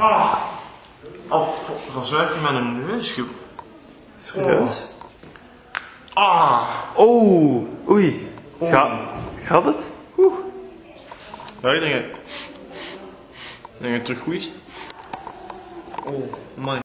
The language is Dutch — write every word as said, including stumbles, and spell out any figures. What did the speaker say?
Ah! Oh, volgens mij heb je mijn neus ge... Serieus? Ah! Oh, oei. Ga, gaat het? Oeh. Ja, ik denk het. Ik denk het terug goed is. Oh, man.